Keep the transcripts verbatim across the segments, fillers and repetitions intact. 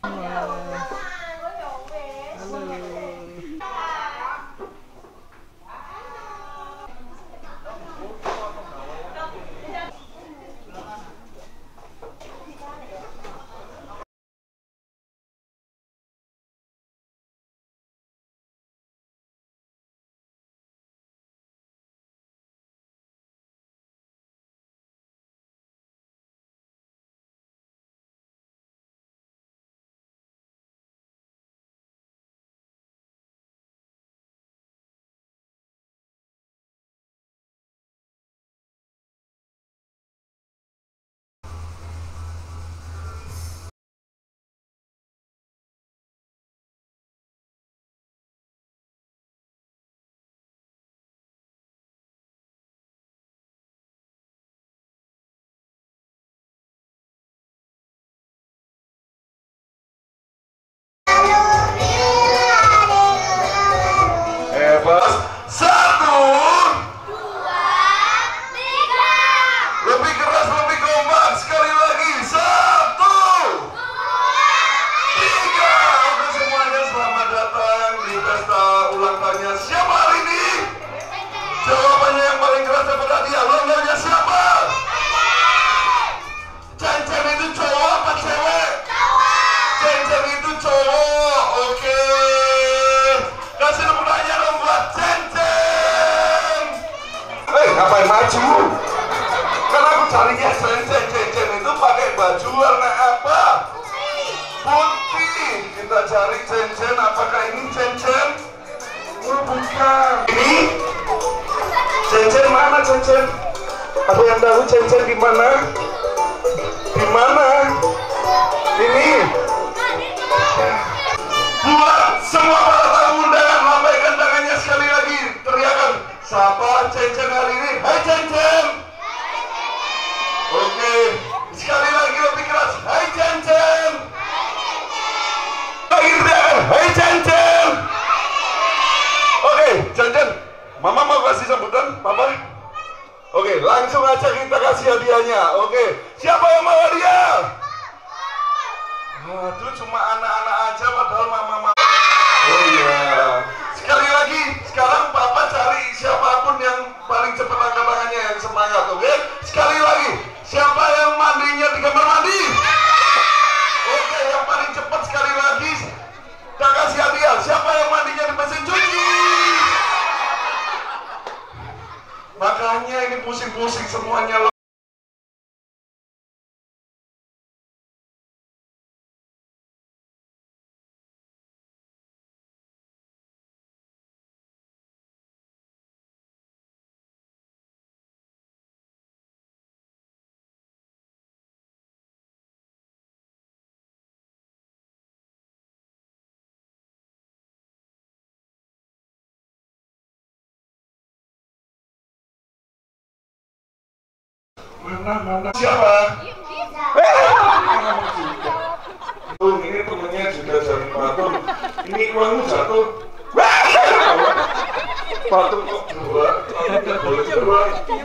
Ngapain maju? Karena aku carinya Cen-Cen. Cen-Cen itu pakai baju warna apa? Putih. Kita cari Cen-Cen. Apakah ini Cen-Cen? Oh, bukan. Ini Cen-Cen mana Cen-Cen? Ada yang tahu Cen-Cen di mana? Di mana? Ini. Buat semua para tamu undangan, lambaikan tangannya sekali lagi. Teriakan, siapa Cen-Cen hari ini? Hai Cen-Cen. Oke, sekali lagi lebih keras. Hai Cen-Cen. Lagi teriakan, hai Cen-Cen. Oke, Cen-Cen, Mama mau kasih sambutan, Papa? Oke, langsung aja kita kasih hadiahnya. Oke, siapa yang mau hadiah? Aduh, cuma anak-anak aja padahal mama-mama. Oh iya. Sekali lagi, sekarang Papa cari siapapun yang paling cepat angkat tangannya yang semangat, oke? Sekali lagi, siapa yang mandinya di kamar mandi? Oke, yang paling cepat sekali lagi kita kasih hadiah. Siapa yang mandinya di mesin cuci? Makanya ini pusing-pusing semuanya. Mana, mana, siapa? Oh, ini temennya juga jadi patung. Ini uangmu jatuh. Patung kok dua? Tidak boleh dua.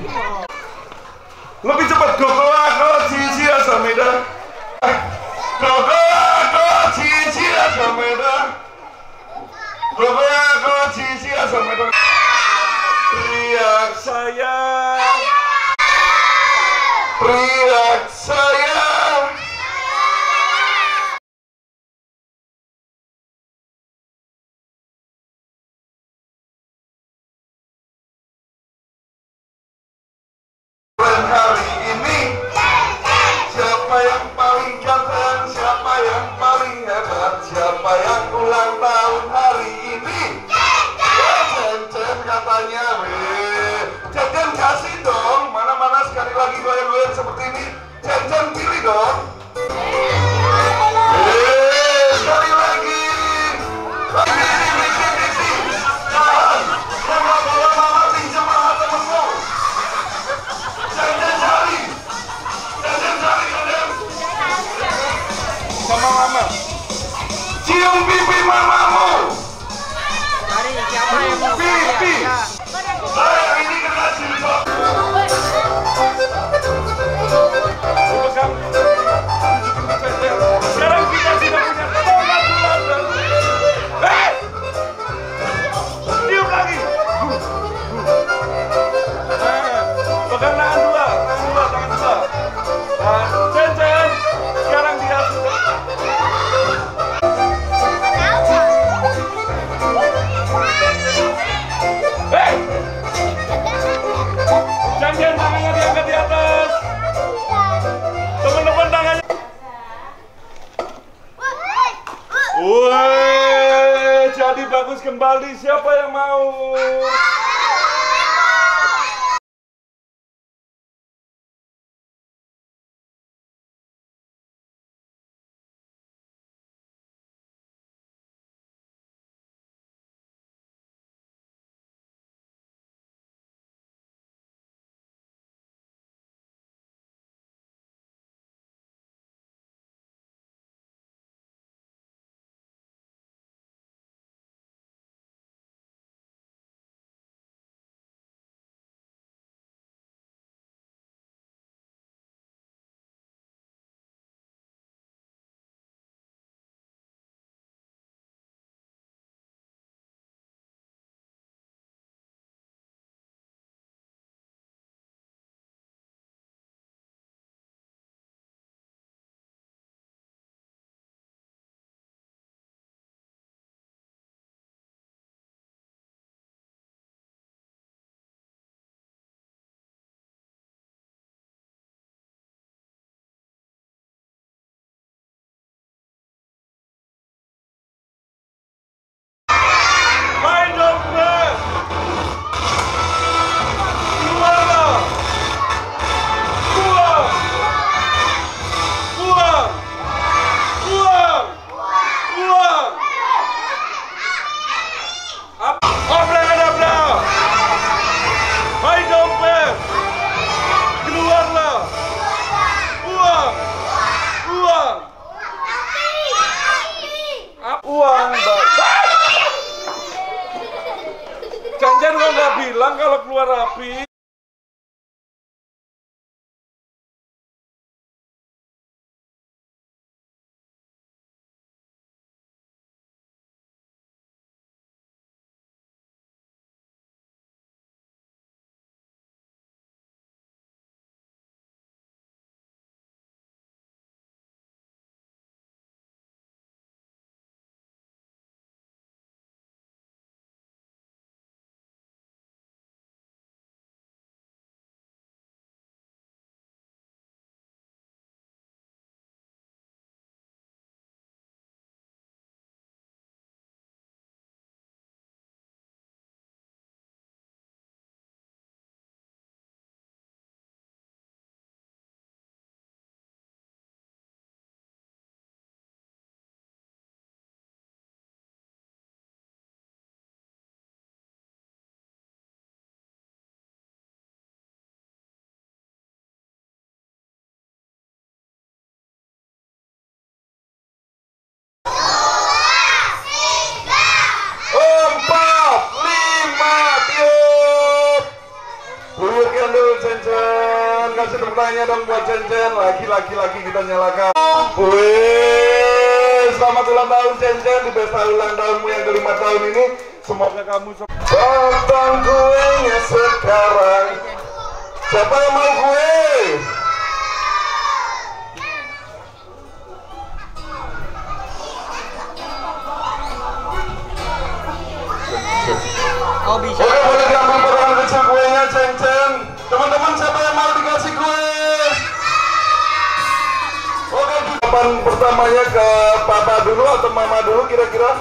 Lebih cepat, gogo aku cici asameda. Gogo aku cici asameda. Gogo aku cici asameda. Teriak saya. Teriak saya. Hari ini siapa yang paling ganteng, siapa yang paling hebat, siapa yang ulang tahun hari ini? Cen-Cen katanya. Weh, Cen-Cen kasih dong. Mana-mana sekali lagi goyang-goyang seperti ini. Cen-Cen pilih dong. Eh, sekali lagi. Jangan, jangan bawa mama pinjam sama temenmu. Cen-Cen cari. Cen-Cen cari, Cen-Cen. Sama mama. Cium pipi mamamu. Cari siapa yang mau pipi. Saya ini kena cium. Sekarang kita sudah punya Wih, jadi bagus kembali. Siapa yang mau? Jangan kok nggak bilang kalau keluar api. Kasih tepuk tangannya dong buat Cen-Cen. Lagi-lagi lagi kita nyalakan. Wih, selamat ulang tahun Cen-Cen di pesta ulang tahunmu yang kelima tahun ini. Semoga kamu potong kuenya sekarang. Siapa yang mau kue? Oh bisa. Oke, boleh diambil potongan kecil kuenya Cen-Cen. Teman-teman siapa yang mau dikasih kue? Oke, jawaban pertamanya ke papa dulu atau mama dulu kira-kira?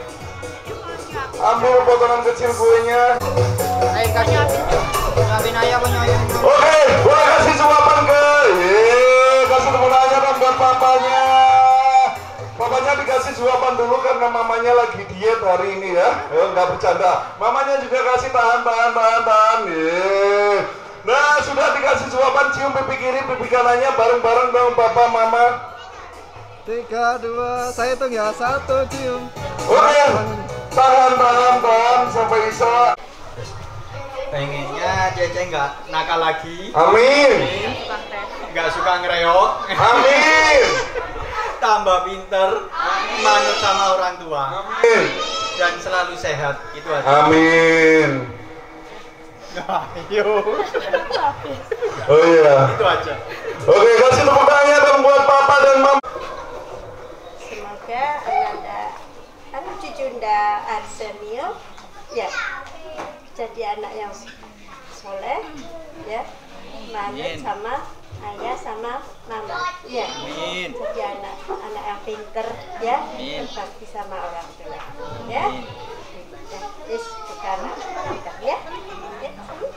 Ambil potongan kecil kuenya. Ayo kasih. Nyapin ayah punya ayah. Oke, boleh kasih jawaban ke? Yeay, kasih tepuk tangannya dong buat papanya. Papanya dikasih jawaban dulu karena mamanya lagi diet hari ini ya. Eh, nggak bercanda. Mamanya juga kasih tahan, tahan, tahan, tahan. Yeay. Nah, sudah dikasih jawaban, cium pipi kiri, pipi kanannya bareng-bareng dong papa mama. Tiga, dua, saya hitung ya, satu, cium. Oke, tahan, tahan, tahan sampai bisa. Pengennya Cece nggak nakal lagi. Amin. Nggak suka ngereok. Amin. Tambah pinter, manut sama orang tua. Amin. Dan selalu sehat, itu aja. Amin. Ayo. Oh iya. Itu aja. Oke, kasih tepuk tangannya dong buat papa dan mama. Semoga Ananda, anu cucunda Arsenio, ya, jadi anak yang soleh, ya, manut sama ayah sama mama. Ya. Amin. Jadi anak anak yang pinter ya, Amin. berbakti sama orang tua. Ya. Ya, is bukan pinter ya. Ya.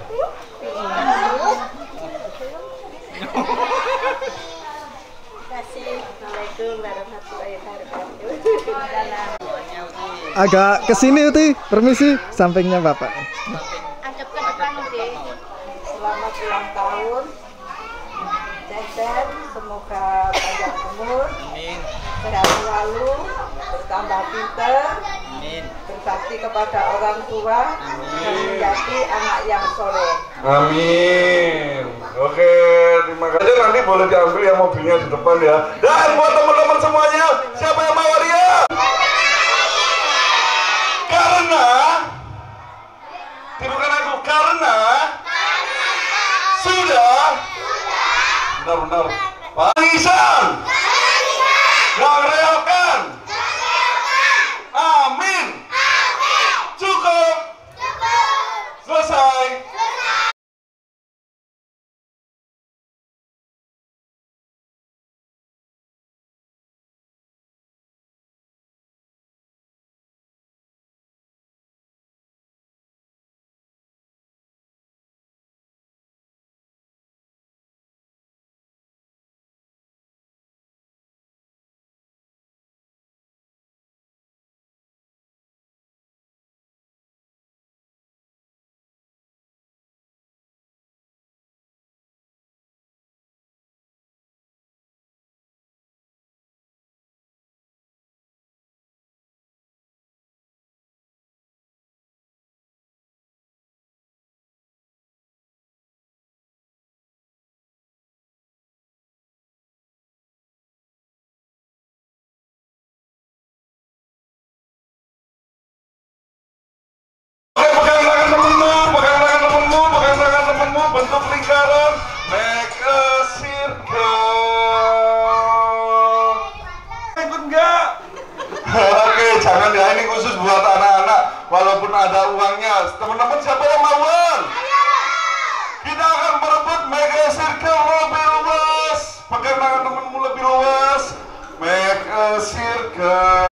Terima kasih. Assalamualaikum warahmatullahi wabarakatuh. Salam. Agak kesini Uti, permisi, sampingnya Bapak. Adep ke depan deh. Selamat ulang tahun. Cecep, semoga panjang umur, Amin. sehat selalu, bertambah pinter, Amin. berbakti kepada orang tua, dan menjadi anak yang soleh. Amin. Oke, terima kasih. Nanti boleh diambil yang mobilnya di depan ya. Dan buat teman-teman semuanya, siapa yang mau hadiah? Karena tirukan aku, karena sudah benar-benar parisan yang reakan. Amin. Cukup. Selesai. Oke, pegang tangan temenmu, pegang tangan temenmu, pegang tangan temenmu, bentuk lingkaran, make a circle. Ikut enggak? Oke, jangan ya, ini khusus buat anak-anak. Walaupun ada uangnya, teman-teman siapa yang mau uang? Kita akan berebut make a circle lebih luas. Pegang tangan temenmu lebih luas, make a circle.